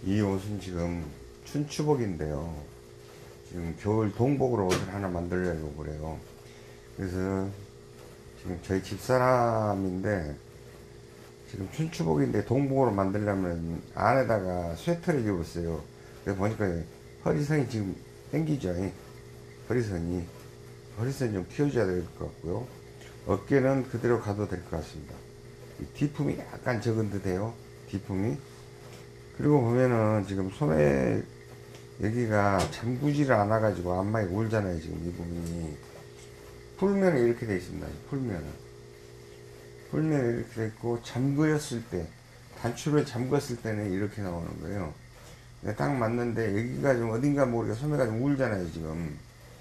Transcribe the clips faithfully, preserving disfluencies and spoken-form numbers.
이 옷은 지금 춘추복인데요. 지금 겨울 동복으로 옷을 하나 만들려고 그래요. 그래서 지금 저희 집사람인데 지금 춘추복인데 동복으로 만들려면 안에다가 스웨터를 입었어요. 그래서 보니까 허리선이 지금 당기죠. 허리선이 허리선 좀 키워줘야 될 것 같고요. 어깨는 그대로 가도 될 것 같습니다. 이 뒤품이 약간 적은 듯해요. 뒤품이. 그리고 보면은 지금 소매 여기가 잠그지를 않아 가지고 안마에 울잖아요. 지금 이 부분이 풀면에 이렇게 되어 있습니다. 풀면은 풀면에 이렇게 되어 있고, 잠그였을 때 단추를 잠갔을 때는 이렇게 나오는 거예요. 딱 맞는데 여기가 좀 어딘가 모르게 소매가 좀 울잖아요. 지금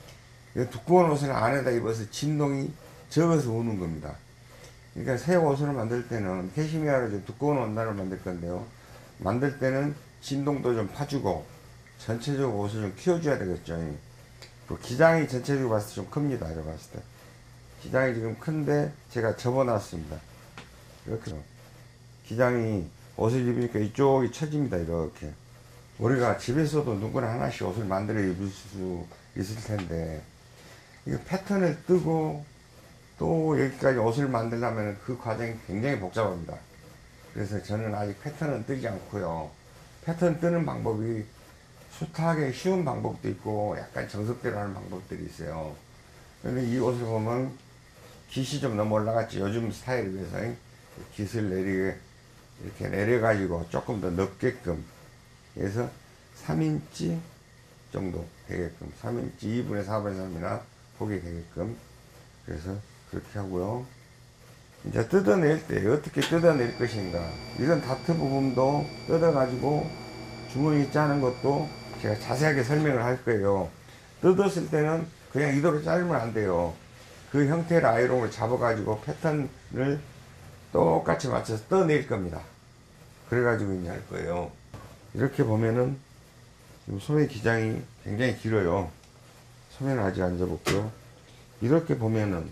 두꺼운 옷을 안에다 입어서 진동이 적어서 우는 겁니다. 그러니까 새 옷을 만들 때는 캐시미어로 좀 두꺼운 원단을 만들 건데요, 만들 때는 진동도 좀 파주고 전체적으로 옷을 좀 키워줘야 되겠죠. 그 기장이 전체적으로 봤을 때 좀 큽니다. 이렇게 봤을 때 기장이 지금 큰데 제가 접어놨습니다. 이렇게 기장이 옷을 입으니까 이쪽이 처집니다. 이렇게 우리가 집에서도 누구나 하나씩 옷을 만들어 입을 수 있을 텐데, 이거 패턴을 뜨고 또 여기까지 옷을 만들려면 그 과정이 굉장히 복잡합니다. 그래서 저는 아직 패턴은 뜨지 않고요. 패턴 뜨는 방법이 숱하게 쉬운 방법도 있고 약간 정석대로 하는 방법들이 있어요. 근데 이 옷을 보면 깃이 좀 너무 올라갔지. 요즘 스타일에 비해서 깃을 내리게 이렇게 내려가지고 조금 더 넓게끔 해서 삼 인치 정도 되게끔, 삼 인치 이분의 사분의 삼이나 보게 되게끔, 그래서 그렇게 하고요. 이제 뜯어낼 때 어떻게 뜯어낼 것인가, 이런 다트 부분도 뜯어가지고 주머니 짜는 것도 제가 자세하게 설명을 할 거예요. 뜯었을 때는 그냥 이대로 자르면 안 돼요. 그 형태를 아이롱을 잡아가지고 패턴을 똑같이 맞춰서 떠낼 겁니다. 그래가지고 이제 할 거예요. 이렇게 보면은 지금 소매 기장이 굉장히 길어요. 소매는 아직 안 접었고요. 이렇게 보면은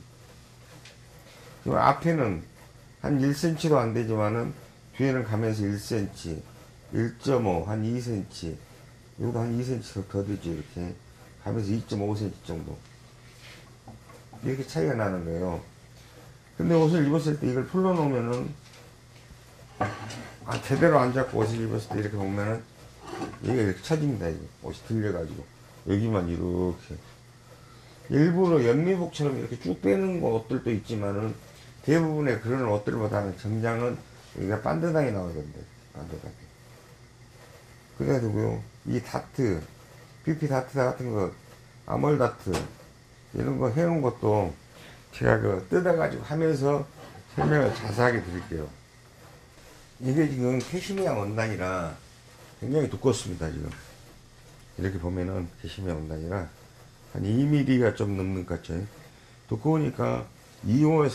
지금 앞에는 한 일 센티미터도 안 되지만은 뒤에는 가면서 일 센티미터, 일 점 오, 한 이 센티미터, 여기도 한 이 센티미터 더 되죠. 이렇게 가면서 이 점 오 센티미터 정도 이렇게 차이가 나는 거예요. 근데 옷을 입었을 때 이걸 풀러 놓으면은 아, 제대로 안 잡고 옷을 입었을 때 이렇게 보면은 여기가 이렇게 처집니다. 이거 옷이 들려가지고 여기만 이렇게 일부러 연미복처럼 이렇게 쭉 빼는 옷들도 있지만은 대부분의 그런 옷들보다는 정장은 여기가 반듯하게 나와야 됩니다. 반듯하게. 그래가지고요, 이 다트, 비피 다트 같은 거, 아몰 다트 이런 거 해놓은 것도 제가 그 뜯어가지고 하면서 설명을 자세하게 드릴게요. 이게 지금 캐시미어 원단이라 굉장히 두껍습니다. 지금 이렇게 보면은 캐시미어 원단이라 한 이 밀리미터가 좀 넘는 것 같죠. 두꺼우니까 이 호의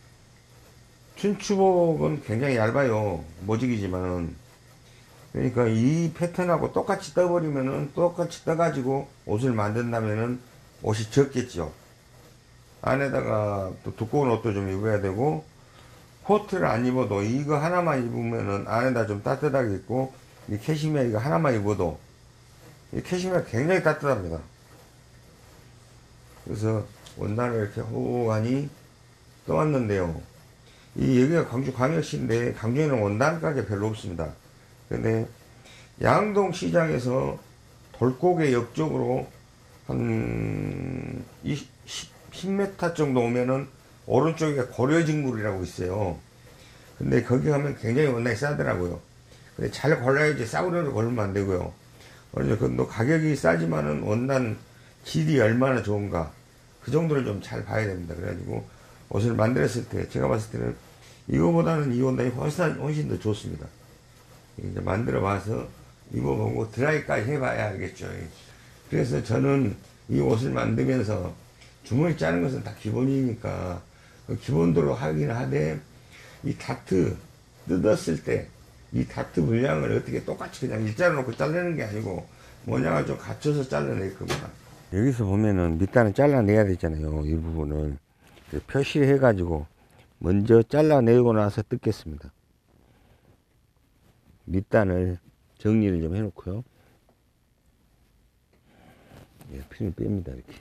춘추복은 굉장히 얇아요. 모직이지만은. 그러니까 이 패턴하고 똑같이 떠버리면은, 똑같이 떠가지고 옷을 만든다면은 옷이 적겠죠. 안에다가 또 두꺼운 옷도 좀 입어야 되고, 코트를 안 입어도 이거 하나만 입으면은 안에다 좀 따뜻하게 입고, 이 캐시미어 이거 하나만 입어도, 이 캐시미어 굉장히 따뜻합니다. 그래서 원단을 이렇게 호호하니 떠왔는데요. 이 여기가 광주 광역시인데 광주에는 원단 가게 별로 없습니다. 근데 양동 시장에서 돌고개 옆쪽으로 한 십 미터 정도 오면은 오른쪽에 고려직물이라고 있어요. 근데 거기 가면 굉장히 원단이 싸더라고요. 근데 잘 골라야지, 싸구려로 고르면 안 되고요. 그래서 그 가격이 싸지만은 원단 질이 얼마나 좋은가, 그 정도를 좀 잘 봐야 됩니다. 그래가지고 옷을 만들었을 때 제가 봤을 때는 이거보다는 이 원단이 훨씬, 훨씬 더 좋습니다. 이제 만들어 봐서 입어보고 드라이까지 해봐야 알겠죠. 그래서 저는 이 옷을 만들면서 주머니 짜는 것은 다 기본이니까 그 기본대로 하긴 하되, 이 다트 뜯었을 때 이 다트 분량을 어떻게 똑같이 그냥 일자로 놓고 자르는 게 아니고 모양을 좀 갖춰서 잘라낼 겁니다. 여기서 보면은 밑단을 잘라내야 되잖아요. 이 부분을 표시해 가지고 먼저 잘라내고 나서 뜯겠습니다. 밑단을 정리를 좀 해놓고요. 예, 필름 뺍니다, 이렇게.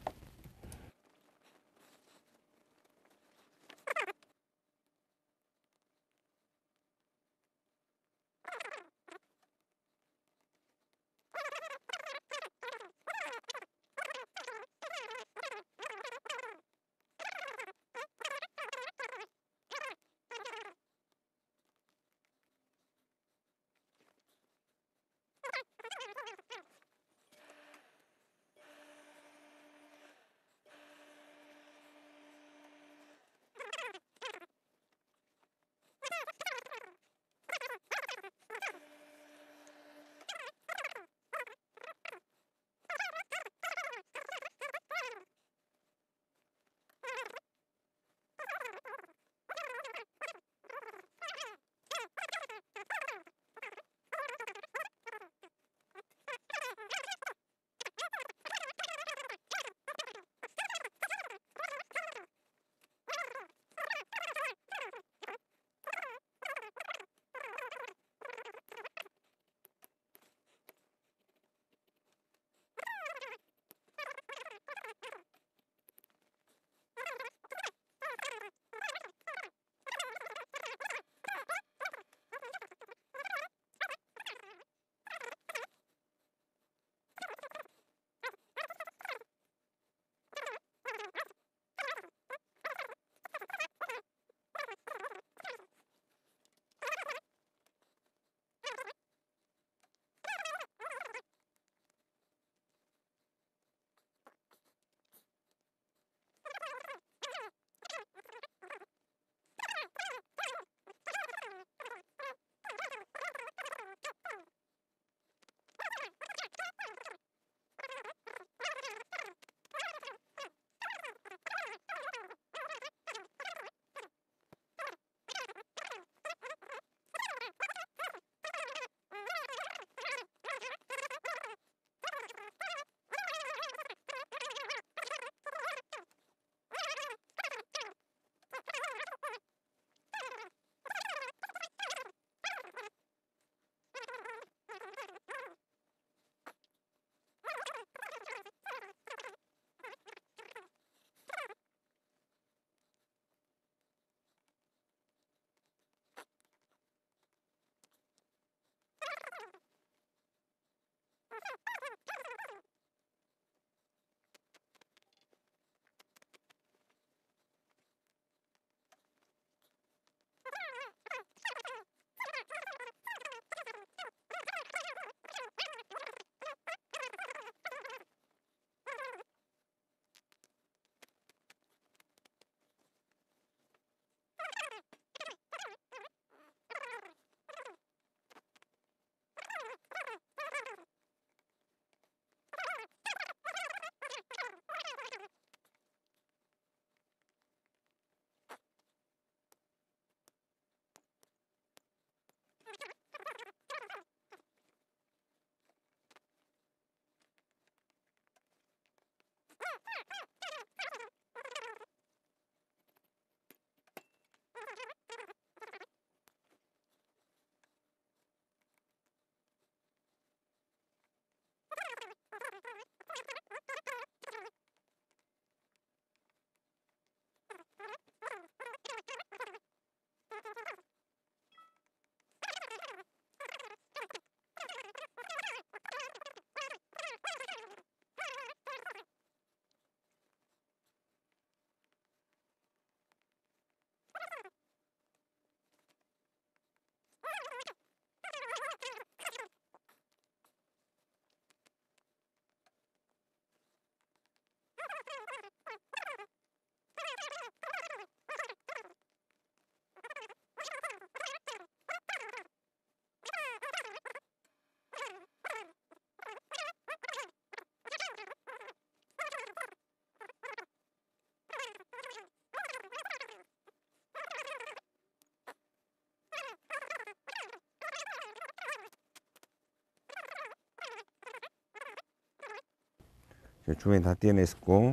주변에 다 떼어냈고,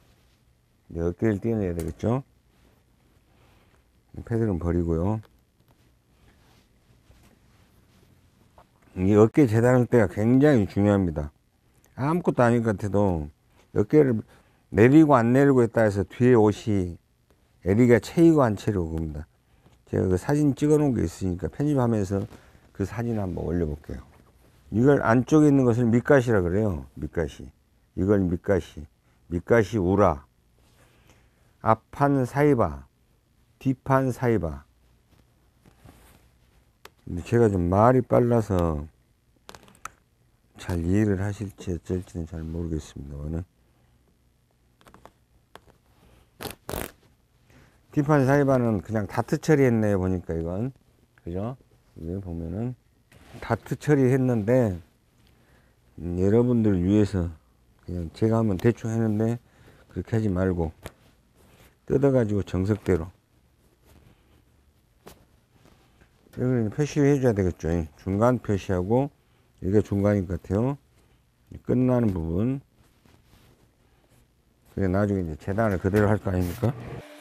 이제 어깨를 떼어내야 되겠죠? 패드는 버리고요. 이 어깨 재단할 때가 굉장히 중요합니다. 아무것도 아닌 것 같아도 어깨를 내리고 안 내리고 했다 해서 뒤에 옷이 에리가 채이고 안 채이고 그럽니다. 제가 그 사진 찍어 놓은 게 있으니까 편집하면서 그 사진 한번 올려볼게요. 이걸 안쪽에 있는 것을 밑가시라 그래요. 밑가시. 이걸 밑가시. 밑가시 우라. 앞판 사이바. 뒷판 사이바. 근데 제가 좀 말이 빨라서 잘 이해를 하실지 어쩔지는 잘 모르겠습니다만은. 뒷판 사이바는 그냥 다트 처리했네요. 보니까 이건. 그죠? 이거 보면은 다트 처리했는데 음, 여러분들을 위해서 그냥 제가 한번 대충 했는데 그렇게 하지 말고 뜯어가지고 정석대로 여기는 표시를 해줘야 되겠죠. 중간 표시하고 이게 중간인 것 같아요. 끝나는 부분. 그래 나중에 이제 재단을 그대로 할 거 아닙니까?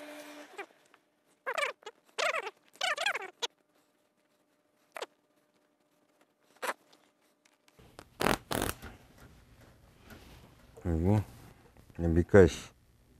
그리고 밑가시.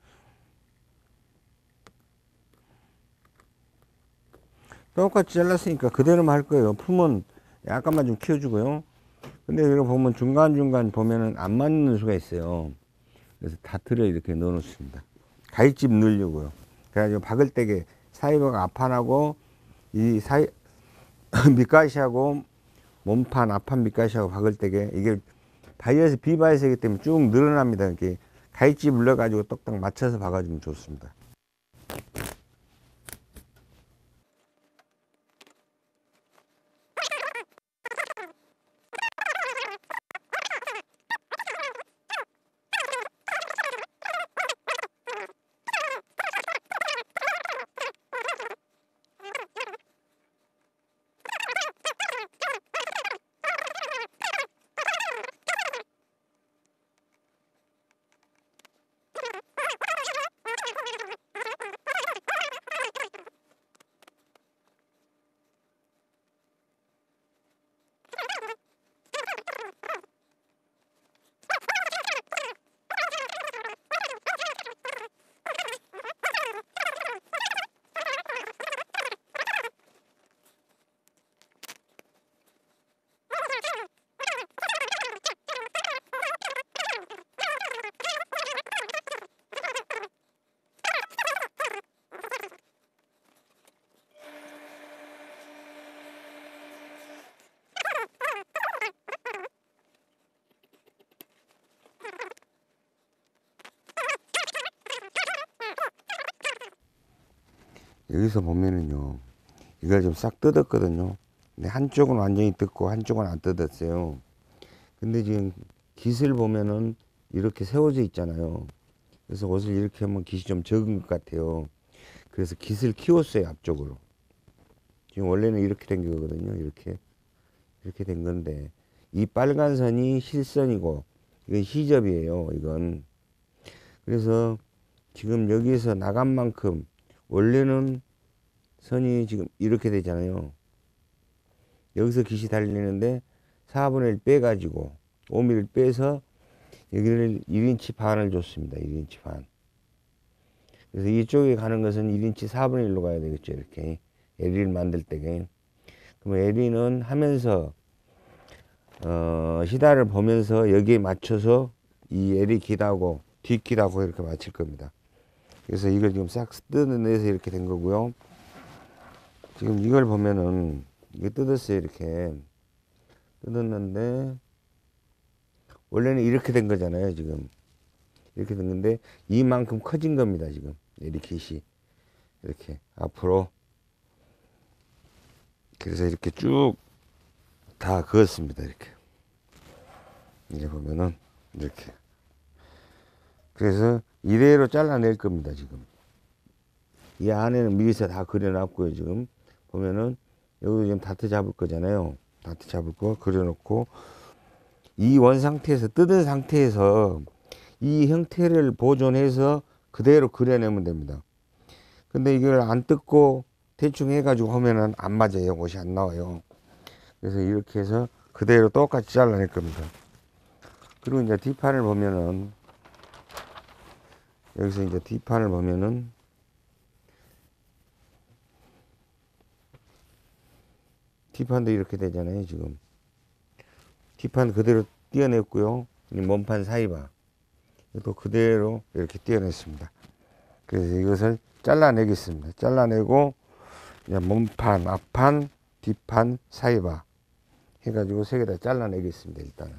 똑같이 잘랐으니까 그대로만 할 거예요. 품은 약간만 좀 키워주고요. 근데 여기 보면 중간중간 보면은 안 맞는 수가 있어요. 그래서 다트를 이렇게 넣어 놓습니다. 가위집 넣으려고요. 그래가지고 박을 때게 사이버가 앞판하고 이 사이 밑가시하고 몸판 앞판 밑가시하고 박을 때게 이게 바이어스 비바이어스이기 때문에 쭉 늘어납니다. 이렇게 가위집을 넣어가지고 똑딱 맞춰서 박아주면 좋습니다. 여기서 보면은요, 이걸 좀 싹 뜯었거든요. 근데 한쪽은 완전히 뜯고 한쪽은 안 뜯었어요. 근데 지금 깃을 보면은 이렇게 세워져 있잖아요. 그래서 옷을 이렇게 하면 깃이 좀 적은 것 같아요. 그래서 깃을 키웠어요, 앞쪽으로. 지금 원래는 이렇게 된 거거든요. 이렇게. 이렇게 된 건데, 이 빨간 선이 실선이고, 이건 시접이에요, 이건. 그래서 지금 여기에서 나간 만큼, 원래는 선이 지금 이렇게 되잖아요. 여기서 깃이 달리는데 사분의 일 빼가지고 오 밀리미터를 빼서 여기를 일 인치 반을 줬습니다. 일 인치 반. 그래서 이쪽에 가는 것은 일 인치 사분의 일로 가야 되겠죠. 이렇게 엘이를 만들 때게. 그러면 엘이는 하면서 어, 시다를 보면서 여기에 맞춰서 이 엘이 깃하고 뒷깃하고 이렇게 맞출 겁니다. 그래서 이걸 지금 싹 뜯어내서 이렇게 된 거고요. 지금 이걸 보면은 이게 뜯었어요. 이렇게 뜯었는데 원래는 이렇게 된 거잖아요. 지금 이렇게 된 건데 이만큼 커진 겁니다. 지금 이렇게 깃이 이렇게 앞으로. 그래서 이렇게 쭉 다 그었습니다. 이렇게 이제 보면은 이렇게. 그래서 이대로 잘라낼 겁니다. 지금 이 안에는 미리서 다 그려놨고요. 지금 보면은 여기 지금 다트 잡을 거잖아요. 다트 잡을 거 그려놓고 이 원 상태에서 뜯은 상태에서 이 형태를 보존해서 그대로 그려내면 됩니다. 근데 이걸 안 뜯고 대충 해가지고 하면은 안 맞아요. 옷이 안 나와요. 그래서 이렇게 해서 그대로 똑같이 잘라낼 겁니다. 그리고 이제 뒷판을 보면은, 여기서 이제 뒷판을 보면은, 뒷판도 이렇게 되잖아요, 지금. 뒷판 그대로 띄어냈고요. 이 몸판 사이바. 또 그대로 이렇게 띄어냈습니다. 그래서 이것을 잘라내겠습니다. 잘라내고, 이제 몸판, 앞판, 뒷판, 사이바. 해가지고 세 개 다 잘라내겠습니다, 일단은.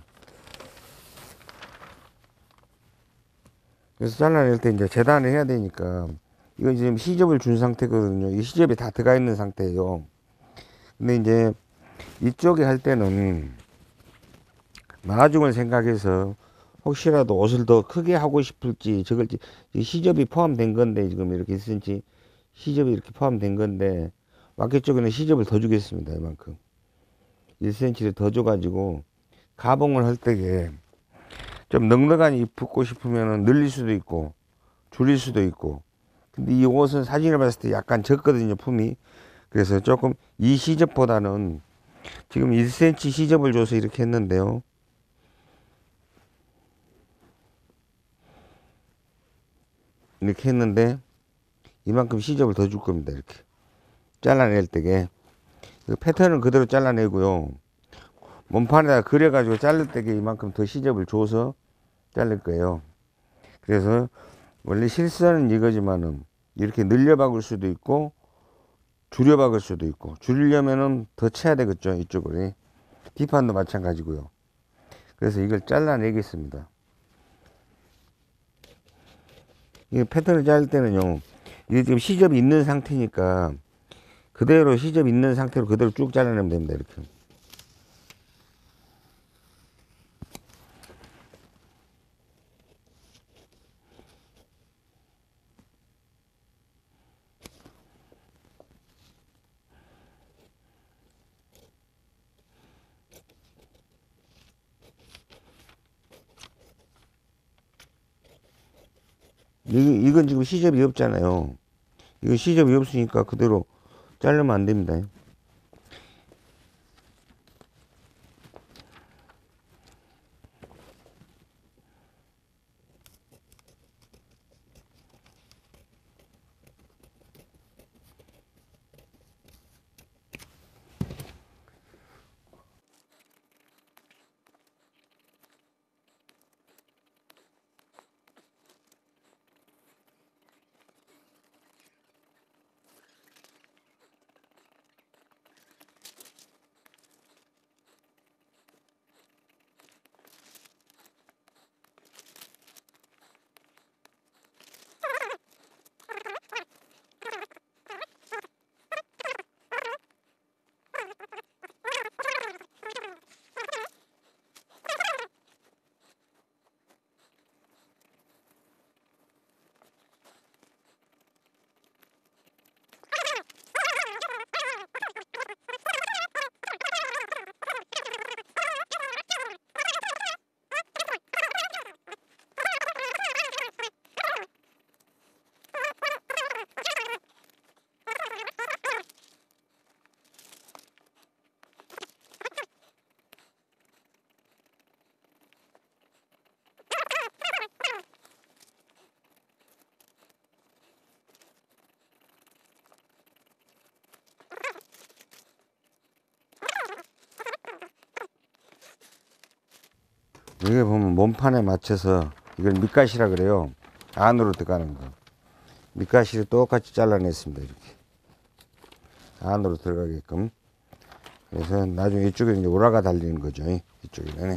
그래서 잘라낼 때 이제 재단을 해야 되니까, 이건 지금 시접을 준 상태거든요. 이 시접이 다 들어가 있는 상태예요. 근데 이제 이쪽에 할 때는 나중을 생각해서 혹시라도 옷을 더 크게 하고 싶을지 저걸지, 시접이 포함된 건데, 지금 이렇게 일 센티미터 시접이 이렇게 포함된 건데, 와켓 쪽에는 시접을 더 주겠습니다. 이만큼 일 센티미터를 더 줘가지고 가봉을 할 때에 좀 넉넉하니 입고 싶으면 늘릴 수도 있고 줄일 수도 있고. 근데 이 옷은 사진을 봤을 때 약간 적거든요, 품이. 그래서 조금 이 시접보다는 지금 일 센티미터 시접을 줘서 이렇게 했는데요. 이렇게 했는데 이만큼 시접을 더 줄 겁니다. 이렇게 잘라낼 때게 패턴은 그대로 잘라내고요. 몸판에다 그려가지고 자를 때게 이만큼 더 시접을 줘서 자를 거예요. 그래서 원래 실선은 이거지만은 이렇게 늘려 박을 수도 있고 줄여 박을 수도 있고, 줄이려면은 더 쳐야 되겠죠, 이쪽으로. 뒷판도 마찬가지고요. 그래서 이걸 잘라내겠습니다. 이 패턴을 자를 때는요, 이게 지금 시접이 있는 상태니까 그대로 시접 있는 상태로 그대로 쭉 잘라내면 됩니다. 이렇게. 이, 이건 지금 시접이 없잖아요. 이거 시접이 없으니까 그대로 자르면 안 됩니다. 여기 보면 몸판에 맞춰서, 이걸 밑가시라 그래요. 안으로 들어가는 거. 밑가시를 똑같이 잘라냈습니다. 이렇게 안으로 들어가게끔. 그래서 나중에 이쪽에 이제 오라가 달리는 거죠. 이쪽에는.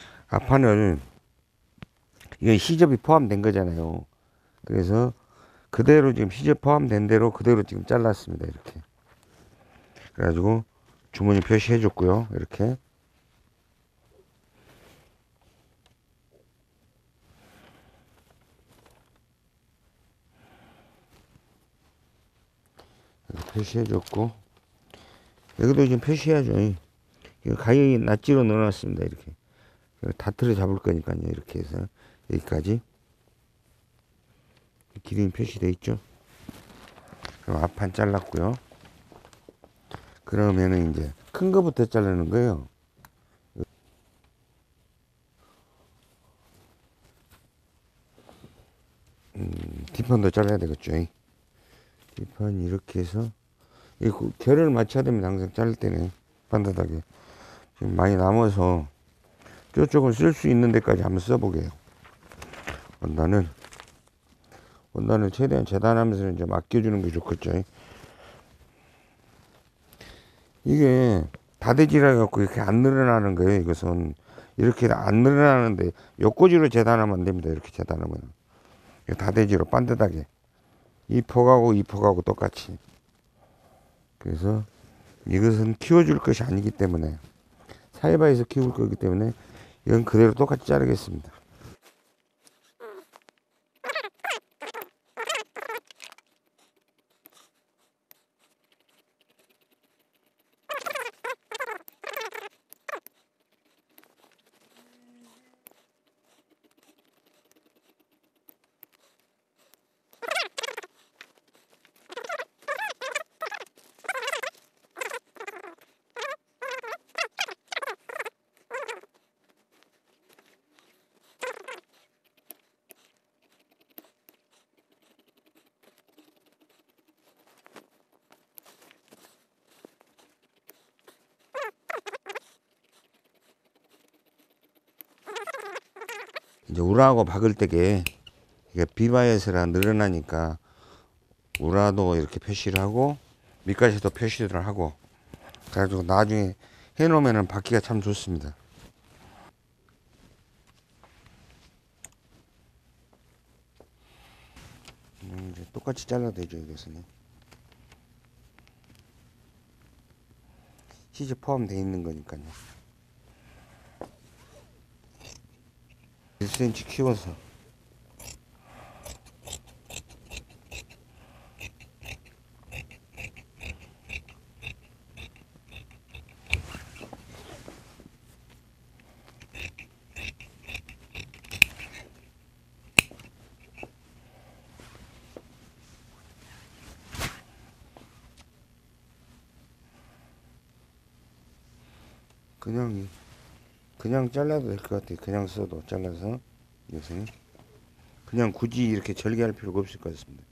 앞판을, 이게 시접이 포함된 거잖아요. 그래서 그대로 지금 시제 포함된 대로 그대로 지금 잘랐습니다. 이렇게. 그래가지고 주머니 표시해 줬고요. 이렇게. 표시해 줬고, 여기도 지금 표시해야죠. 가위 낫지로 넣어놨습니다. 이렇게. 다트를 잡을 거니까요. 이렇게 해서 여기까지 기름이 표시되어 있죠. 그럼 앞판 잘랐고요. 그러면은 이제 큰 거부터 자르는 거예요. 음, 뒷판도 잘라야 되겠죠. 뒷판 이렇게 해서 이 결을 맞춰야 됩니다. 항상 자를 때는 반듯하게. 지금 많이 남아서 저쪽을 쓸 수 있는 데까지 한번 써보게요. 원단을 원단을 최대한 재단하면서 이제 맡겨주는 게 좋겠죠. 이게 다대지라 갖고 이렇게 안 늘어나는 거예요. 이것은 이렇게 안 늘어나는데 옆꽂이로 재단하면 안 됩니다. 이렇게 재단하면 다대지로 반듯하게 이 폭하고 이 폭하고 똑같이. 그래서 이것은 키워줄 것이 아니기 때문에 사이바에서 키울 거기 때문에 이건 그대로 똑같이 자르겠습니다. 이제 우라하고 박을 때게 이게 비바이어스라 늘어나니까 우라도 이렇게 표시를 하고 밑가시도 표시를 하고 그래가지고 나중에 해놓으면은 박기가 참 좋습니다. 음, 이제 똑같이 잘라도 되죠. 이것은 시즈 포함되어 있는 거니까요. 일 센티미터 키워서 그냥 그냥 잘라도 될 것 같아요. 그냥 써도 잘라서 이것은 그냥 굳이 이렇게 절개할 필요가 없을 것 같습니다.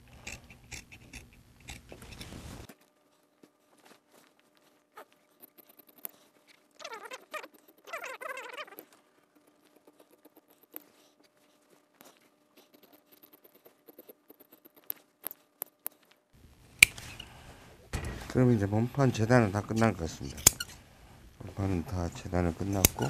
그럼 이제 몸판 재단은 다 끝날 것 같습니다. 몸판은 다 재단은 끝났고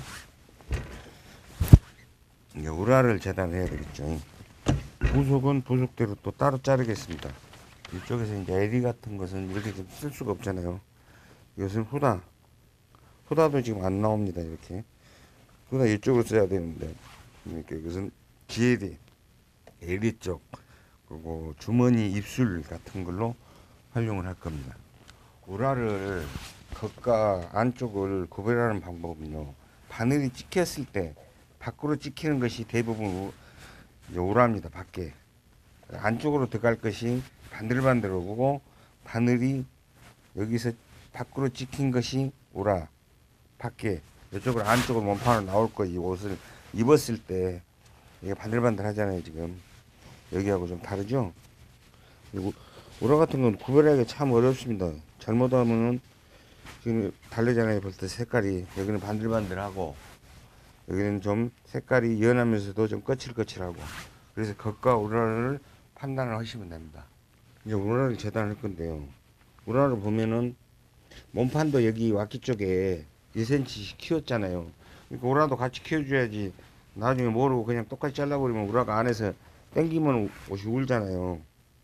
이제 우라를 재단해야 되겠죠. 부속은 부속대로 또 따로 자르겠습니다. 이쪽에서 이제 에디 같은 것은 이렇게 좀 쓸 수가 없잖아요. 이것은 후다. 후다도 지금 안 나옵니다. 이렇게 후다 이쪽으로 써야 되는데 이렇게 이것은 지에디 에디 쪽 그리고 주머니 입술 같은 걸로 활용을 할 겁니다. 우라를 겉과 안쪽을 구별하는 방법은요, 바늘이 찍혔을 때 밖으로 찍히는 것이 대부분 우라입니다. 밖에 안쪽으로 들어갈 것이 반들반들하고 바늘이 여기서 밖으로 찍힌 것이 우라. 밖에 이쪽으로 안쪽으로 몸판으로 나올 거. 이 옷을 입었을 때 이게 반들반들 하잖아요. 지금 여기하고 좀 다르죠. 그리고 우라 같은 건 구별하기가 참 어렵습니다. 잘못하면은 지금 다르잖아요. 벌써 색깔이 여기는 반들반들하고 여기는 좀 색깔이 연하면서도 좀 거칠거칠하고 그래서 겉과 우라를 판단을 하시면 됩니다. 이제 우라를 재단할 건데요. 우라를 보면은 몸판도 여기 와키 쪽에 일 센티미터씩 키웠잖아요. 그러니까 우라도 같이 키워줘야지 나중에 모르고 그냥 똑같이 잘라버리면 우라가 안에서 땡기면 옷이 울잖아요.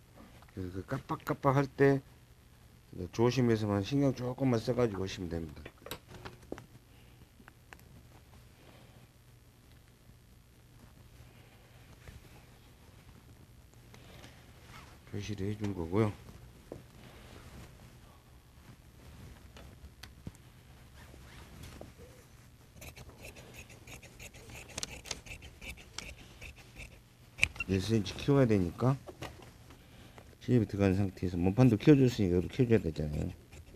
그래서 그 깜빡깜빡 할 때 조심해서만 신경 조금만 써가지고 오시면 됩니다. 표시를 해준 거고요. 일 센티미터 키워야 되니까 시접이 들어간 상태에서 몸판도 키워줬으니까 이것도 키워줘야 되잖아요.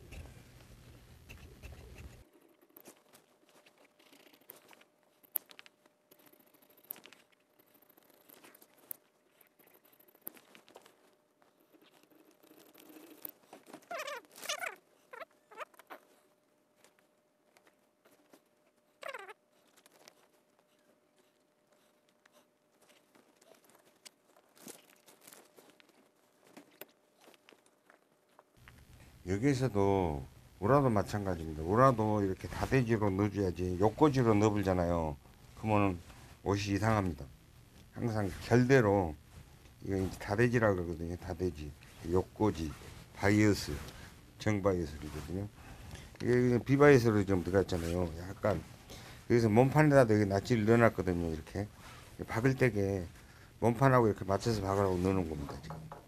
여기에서도 우라도 마찬가지입니다. 우라도 이렇게 다대지로 넣어줘야지 요꼬지로 넣어버리잖아요. 그러면 옷이 이상합니다. 항상 결대로, 이거 이제 다대지라 그러거든요. 다대지, 요꼬지, 바이어스, 정바이어스거든요. 이게 비바이어스로 좀 들어갔잖아요. 약간 여기서 몸판에다도 여기 낫지를 넣어놨거든요. 이렇게 박을 때게 몸판하고 이렇게 맞춰서 박으라고 넣어놓은 겁니다. 지금.